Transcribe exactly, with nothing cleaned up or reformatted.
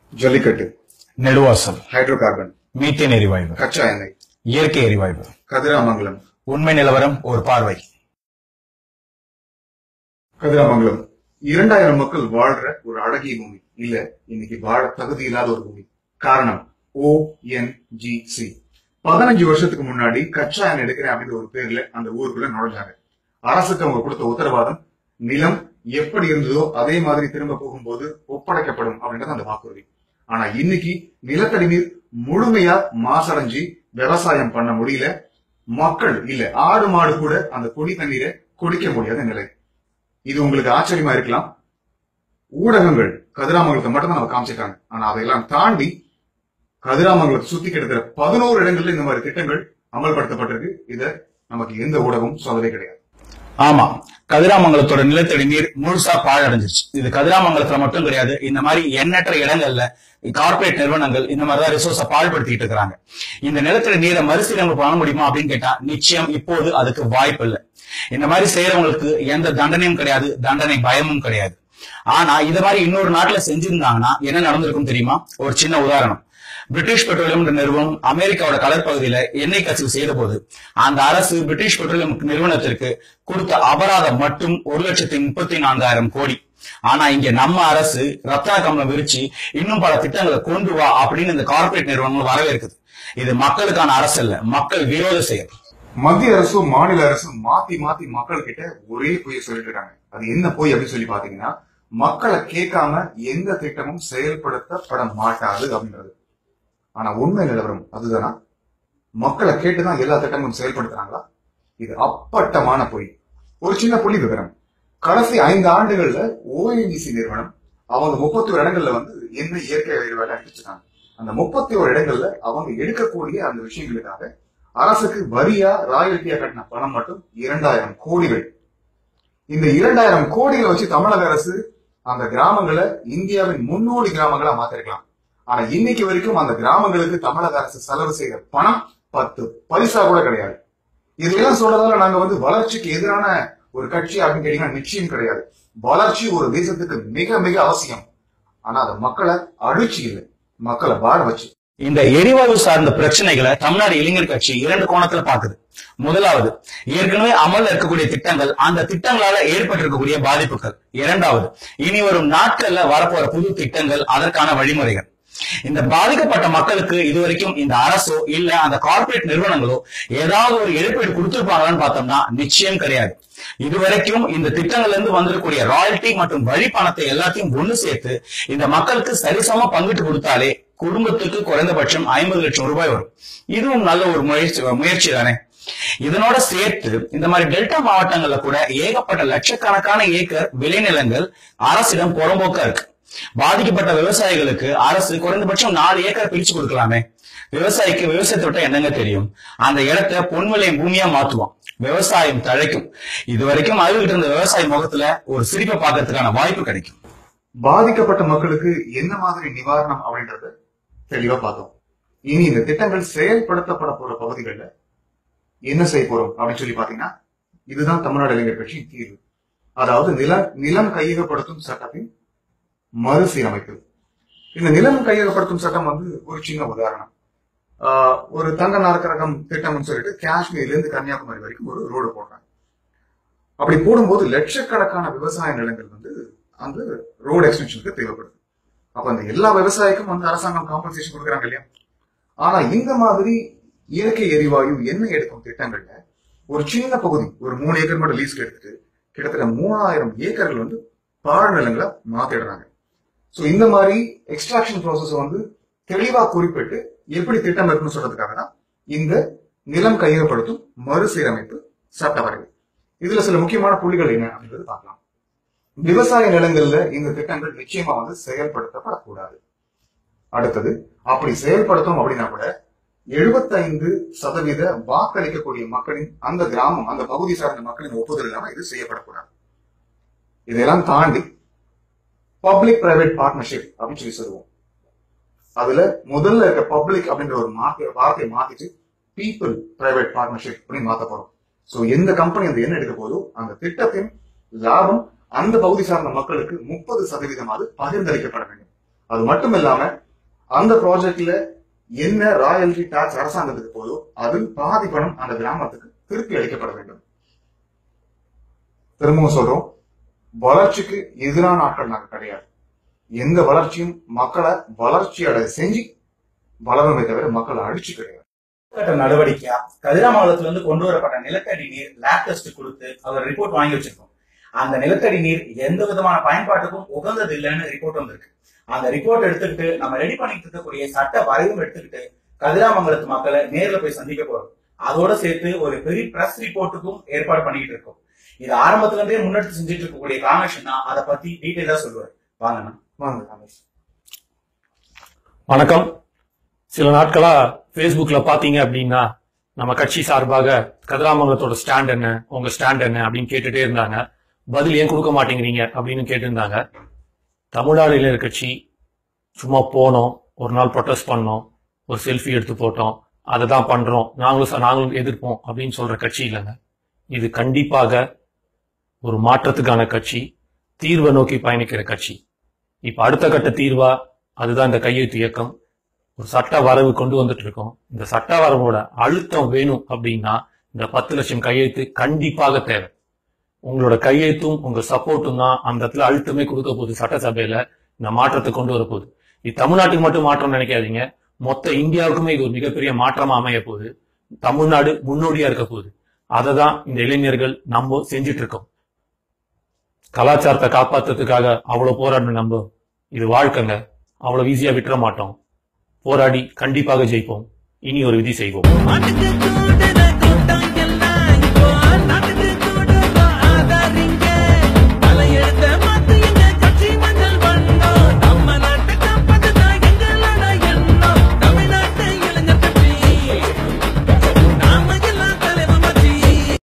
Jallikattu, Neduvasal, hydrocarbon, methane எரிவாயு, கச்சா எண்ணெய், இயற்கை எரிவாயு, கதிராமங்கலம். உண்மை நிலவரம் ஒரு பார்வை. கதிராமங்கலம் இரண்டாயிரம் மக்கள் வாழ்ற ஒரு அழகிய பூமி இல்ல, இன்னைக்கு வாழ தகுதி இல்லாத ஒரு பூமி. காரணம் ஓ என் ஜி சி. பதினஞ்சு வருஷத்துக்கு முன்னாடி கச்சா எண்ணெய் எடுக்கிறேன் அப்படின்ற ஒரு பேர்ல அந்த ஊருக்குள்ள நுழைஞ்சாங்க. அரசுக்கு அவங்க கொடுத்த உத்தரவாதம், நிலம் எப்படி இருந்ததோ அதே மாதிரி திரும்ப போகும்போது ஒப்படைக்கப்படும் அப்படின்றது அந்த வாக்குறுதி. ஆனா இன்னைக்கு நிலத்தடி நீர் முழுமையா மாசடைஞ்சு விவசாயம் பண்ண முடியல. மக்கள் இல்ல, ஆடு மாடு கூட அந்த குடி தண்ணீரை குடிக்க முடியாத நிலை. இது உங்களுக்கு ஆச்சரியமா இருக்கலாம். ஊடகங்கள் கதிராமங்கலத்தை மட்டும் தான் நம்ம காமிச்சிருக்காங்க. ஆனா அதையெல்லாம் தாண்டி கதிராமங்கலத்தை சுத்தி கிட்டத்தட்ட பதினோரு இடங்கள்ல இந்த மாதிரி திட்டங்கள் அமல்படுத்தப்பட்டிருக்கு. இத நமக்கு எந்த ஊடகமும் சொல்லவே கிடையாது. ஆமா, கதிராமங்கலத்தோட நிலத்தடி நீர் முழுசா பாழடைஞ்சிருச்சு. இது கதிராமங்கலத்துல மட்டும் கிடையாது, இந்த மாதிரி எண்ணற்ற இடங்கள்ல கார்பரேட் நிறுவனங்கள் இந்த மாதிரிதான் ரிசோர்ஸ பாழ்படுத்திட்டு இருக்காங்க. இந்த நிலத்தடி நீரை மறுசீரமைப்பு பண்ண முடியுமா அப்படின்னு கேட்டா நிச்சயம் இப்போது அதுக்கு வாய்ப்பு இல்லை. இந்த மாதிரி செய்யறவங்களுக்கு எந்த தண்டனையும் கிடையாது, தண்டனை பயமும் கிடையாது. ஆனா இத மாதிரி இன்னொரு நாட்டுல செஞ்சிருந்தாங்கன்னா என்ன நடந்திருக்கும் தெரியுமா? ஒரு சின்ன உதாரணம். பிரிட்டிஷ் பெட்ரோலியம் நிறுவனம் அமெரிக்காவோட கடற்பகுதியில எண்ணெய் கசிவு செய்த போது அந்த அரசு பிரிட்டிஷ் பெட்ரோலியம் நிறுவனத்திற்கு கொடுத்த அபராதம் மட்டும் ஒரு லட்சத்தி முப்பத்தி நான்காயிரம் கோடி. ஆனா இங்க நம்ம அரசு ரத்னா கம்பளம் விரிச்சு இன்னும் பல திட்டங்களை கொண்டு வா அப்படின்னு இந்த கார்பரேட் நிறுவனங்கள் வரவேற்குது. இது மக்களுக்கான அரசு இல்ல, மக்கள் விரோத செயல். மத்திய அரசும் மாநில அரசும் மாத்தி மாத்தி மக்கள் கிட்ட ஒரே பொய்ய சொல்லிட்டு இருக்காங்க. அது என்ன பொய் அப்படின்னு சொல்லி பாத்தீங்கன்னா, மக்களை கேட்காம எந்த திட்டமும் செயல்படுத்தப்பட மாட்டாது அப்படின்றது. ஆனா உண்மை நிலவரம் அதுதானா? மக்களை கேட்டுதான் எல்லா திட்டங்களும் செயல்படுத்துறாங்களா? இது அப்பட்டமான பொய். ஒரு சின்ன புள்ளி விவரம். கடைசி ஐந்து ஆண்டுகள்ல ஓஎன்ஜிசி நிறுவனம் அவங்க முப்பத்தி ஒரு இடங்கள்ல வந்து என்ன இயற்கை எரிவாயு அடிச்சிருக்காங்க. அந்த முப்பத்தி ஒரு இடங்கள்ல அவங்க எடுக்கக்கூடிய அந்த விஷயங்களுக்காக அரசுக்கு வரியா ராயல்டியா கட்டின பணம் மட்டும் இரண்டாயிரம் கோடிகள். இந்த இரண்டாயிரம் கோடிகளை வச்சு தமிழக அரசு அந்த கிராமங்களை இந்தியாவின் முன்னோடி கிராமங்களா மாத்திருக்கலாம். ஆனா இன்னைக்கு வரைக்கும் அந்த கிராமங்களுக்கு தமிழக அரசு செலவு செய்த பணம் பத்து பைசா கூட கிடையாது. இதெல்லாம் சொல்றதால நாங்க வந்து வளர்ச்சிக்கு எதிரான ஒரு கட்சி அப்படின்னு கேட்டீங்கன்னா நிச்சயம் கிடையாது. வளர்ச்சி ஒரு தேசத்துக்கு மிக மிக அவசியம். ஆனா அது மக்களை அழிச்சு இல்லை, மக்களை வாழ வச்சு. இந்த எரிவாயு சார்ந்த பிரச்சனைகளை தமிழ்நாடு இளைஞர் கட்சி இரண்டு கோணத்துல பாக்குது. முதலாவது, ஏற்கனவே அமல்ல இருக்கக்கூடிய திட்டங்கள், அந்த திட்டங்களால ஏற்பட்டிருக்கக்கூடிய பாதிப்புகள். இரண்டாவது, இனி வரும் நாட்கள்ல வரப்போற புது திட்டங்கள், அதற்கான வழிமுறைகள். இந்த பாதிக்கப்பட்ட மக்களுக்கு இதுவரைக்கும் இந்த அரசோ இல்ல அந்த கார்பரேட் நிறுவனங்களோ ஏதாவது ஒரு இழப்பீடு கொடுத்திருப்பாங்களான்னு பார்த்தோம்னா நிச்சயம் கிடையாது. இதுவரைக்கும் இந்த திட்டங்கள்ல இருந்து வந்திருக்கக்கூடிய ராயல்டி மற்றும் வரி பணத்தை எல்லாத்தையும் ஒண்ணு சேர்த்து இந்த மக்களுக்கு சரிசமமா பங்கிட்டு கொடுத்தாலே குடும்பத்துக்கு குறைந்தபட்சம் ஐம்பது லட்சம் ரூபாய் வரும். இதுவும் நல்ல ஒரு முயற்சி முயற்சி தானே. இதனோட சேர்த்து இந்த மாதிரி டெல்டா மாவட்டங்கள்ல கூட ஏகப்பட்ட லட்சக்கணக்கான ஏக்கர் விளைநிலங்கள் அரசிடம் புறம்போக்கா இருக்கு. பாதிக்கப்பட்ட விவசாயிகளுக்கு அரசு குறைந்தபட்சம் நாலு ஏக்கர் பிரிச்சு கொடுக்கலாமே. விவசாயிக்கு விவசாயத்தை விட்ட என்னங்க தெரியும்? அந்த இடத்த பொன்விளையும் பூமியா மாத்துவோம், விவசாயம் தழைக்கும். இதுவரைக்கும் அழுகிட்டு இருந்த விவசாய முகத்துல ஒரு சிரிப்பை பார்க்கறதுக்கான வாய்ப்பு கிடைக்கும். பாதிக்கப்பட்ட மக்களுக்கு என்ன மாதிரி நிவாரணம் அப்படின்றத தெளிவா பார்த்தோம். இனி இந்த திட்டங்கள் செயல்படுத்தப்பட போற பகுதிகளில் என்ன செய்ய போறோம் அப்படின்னு சொல்லி பாத்தீங்கன்னா, இதுதான் தமிழ்நாடு இளைஞர் கட்சியின் தீர்வு. அதாவது நில நிலம் கையகப்படுத்தும் சட்டத்தின் மறுசீரமைப்பு. இந்த நிலம் கையகப்படுத்தும் சட்டம் வந்து ஒரு சின்ன உதாரணம். ஆஹ் ஒரு தங்க நாற்கரகம் திட்டம்னு சொல்லிட்டு காஷ்மீர்ல இருந்து கன்னியாகுமரி வரைக்கும் ஒரு ரோடு போடுறாங்க. அப்படி போடும்போது லட்சக்கணக்கான விவசாய நிலங்கள் வந்து அந்த ரோடு எக்ஸ்டென்ஷனுக்கு தேவைப்படுது. அப்ப அந்த எல்லா விவசாயிக்கும் வந்து அரசாங்கம் காம்பன்சேஷன் கொடுக்குறாங்க இல்லையா? ஆனா இந்த மாதிரி இயற்கை எரிவாயு எண்ணெய் எடுக்கும் திட்டங்கள்ல ஒரு சின்ன பகுதி, ஒரு மூணு ஏக்கர் மட்டும் லீஸ்க்கு எடுத்துட்டு கிட்டத்தட்ட மூணாயிரம் ஏக்கர்கள் வந்து பாழ் நிலங்களை மாத்திடுறாங்க. சோ இந்த மாதிரி எக்ஸ்ட்ராக்ஷன் ப்ராசஸ் வந்து தெளிவா குறிப்பிட்டு எப்படி திட்டம் இருக்குன்னு சொல்றதுக்காக தான் இந்த நிலம் கையகப்படுத்தும் மறுசீரமைப்பு சட்ட வரைவு. இதுல சில முக்கியமான புள்ளிகள் என்ன அப்படின்றது பார்க்கலாம். விவசாய நிலங்கள்ல இந்த திட்டங்கள் நிச்சயமா வந்து செயல்படுத்தப்படக்கூடாது. அடுத்தது, அப்படி செயல்படுத்தும் அப்படின்னா கூட எழுபத்தி ஐந்து சதவீத வாக்களிக்கக்கூடிய மக்களின், அந்த கிராமம் அந்த பகுதி சார்ந்த மக்களின் ஒப்புதல் இல்லாம இது செய்யப்படக்கூடாது. இதெல்லாம் தாண்டி பப்ளிக் பிரைவேட் பார்ட்னர்ஷிப் அப்படின்னு சொல்லி சொல்லுவோம். அதுல முதல்ல இருக்க பப்ளிக் அப்படின்ற ஒரு வார்த்தையை மாத்திட்டு பீப்புள் பிரைவேட் பார்ட்னர்ஷிப் அப்படின்னு மாத்த போறோம். சோ எந்த கம்பெனி அந்த என்ன எடுக்க போதோ அந்த திட்டத்தின் லாபம் அந்த பகுதி சார்ந்த மக்களுக்கு முப்பது சதவீதமாவது பகிர்ந்தளிக்கப்பட வேண்டும். அது மட்டும் இல்லாம அந்த ப்ராஜெக்ட்ல என்ன ராயல்டி டாக்ஸ் அரசாங்கத்துக்கு போதோ அதில் பாதி பணம் அந்த கிராமத்துக்கு திருப்பி அளிக்கப்பட வேண்டும். திரும்பவும் சொல்றோம், வளர்ச்சிக்கு எதிரான ஆட்கள் நாங்க கிடையாது. எந்த வளர்ச்சியும் மக்களை வளர்ச்சி அடைய செஞ்சு வளருமே தவிர மக்களை அடிச்சு கிடையாது. நடவடிக்கையா கதிராமங்கலத்துல இருந்து கொண்டு வரப்பட்ட நிலத்தடி நீர் லேப் டெஸ்ட் கொடுத்து அவர் ரிப்போர்ட் வாங்கி வச்சிருக்கோம். அந்த நிலத்தடி நீர் எந்த விதமான பயன்பாட்டுக்கும் உகந்தது இல்லைன்னு ரிப்போர்ட் வந்திருக்கு. அந்த ரிப்போர்ட் எடுத்துக்கிட்டு நம்ம ரெடி பண்ணிட்டு இருக்கக்கூடிய சட்ட வரைவும் எடுத்துக்கிட்டு கதிராமங்கலத்து மக்களை நேர்ல போய் சந்திக்க போறோம். அதோட சேர்த்து ஒரு பெரிய பிரஸ் ரிப்போர்ட்டுக்கும் ஏற்பாடு பண்ணிட்டு இருக்கோம். இது ஆரம்பத்துல இருந்தே முன்னெடுத்து செஞ்சுட்டு இருக்கக்கூடிய காமேஷன் தான் அதை பத்தி டீட்டெயிலா சொல்லுவார். வாங்கண்ணா. வாங்க காமேஷ். வணக்கம். சில நாட்களா பேஸ்புக்ல பாத்தீங்க அப்படின்னா நம்ம கட்சி சார்பாக கதிராமங்கலத்தோட ஸ்டாண்ட் என்ன, உங்க ஸ்டாண்ட் என்ன அப்படின்னு கேட்டுட்டே இருந்தாங்க. பதில் ஏன் கொடுக்க மாட்டேங்கிறீங்க அப்படின்னு கேட்டிருந்தாங்க. தமிழ்நாடு இளைஞர் கட்சி சும்மா போனோம், ஒரு நாள் ப்ரொட்டஸ்ட் பண்ணோம், ஒரு செல்ஃபி எடுத்து போட்டோம், அதை தான் பண்றோம், நாங்களும் நாங்களும் எதிர்ப்போம் அப்படின்னு சொல்ற கட்சி இல்லைங்க. இது கண்டிப்பாக ஒரு மாற்றத்துக்கான கட்சி, தீர்வை நோக்கி பயணிக்கிற கட்சி. இப்ப அடுத்த கட்ட தீர்வா அதுதான் இந்த கையெழுத்து இயக்கம். ஒரு சட்ட வரவு கொண்டு வந்துட்டு இருக்கோம். இந்த சட்ட வரவோட அழுத்தம் வேணும் அப்படின்னா இந்த பத்து லட்சம் கையெழுத்து கண்டிப்பாக தேவை. உங்களோட கையெழுத்தும் உங்க சப்போர்ட்டும் தான் அந்த இடத்துல அழுத்தமே கொடுக்க போகுது. சட்டசபையில இந்த மாற்றத்தை கொண்டு வர போகுது. இது தமிழ்நாட்டுக்கு மட்டும் மாற்றம் நினைக்காதீங்க, மொத்த இந்தியாவுக்குமே இது ஒரு மிகப்பெரிய மாற்றமா அமைய போகுது. தமிழ்நாடு முன்னோடியா இருக்க போகுது. அதை தான் இந்த இளைஞர்கள் நம்ம செஞ்சிட்டு இருக்கோம். கலாச்சாரத்தை காப்பாத்துறதுக்காக அவ்வளவு போராடணும். நம்ம இது வாழ்க்கைங்க, அவ்வளவு ஈஸியா விட்டுற மாட்டோம். போராடி கண்டிப்பாக ஜெயிப்போம். இனி ஒரு விதி செய்வோம்.